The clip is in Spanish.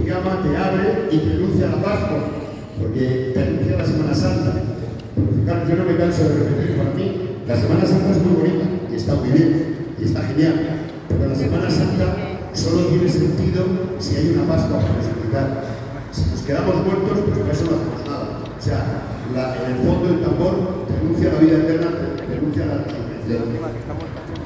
llama, te abre y te anuncia la Pascua, porque te anuncia la Semana Santa. Pero fijaros, yo no me canso de repetir, para mí la Semana Santa es muy bonita y está muy bien y está genial, pero la Semana Santa solo tiene sentido si hay una Pascua para explicar. Si nos quedamos muertos, pues para eso no hacemos nada. O sea, en el fondo el tambor te anuncia la vida eterna, te anuncia la resurrección.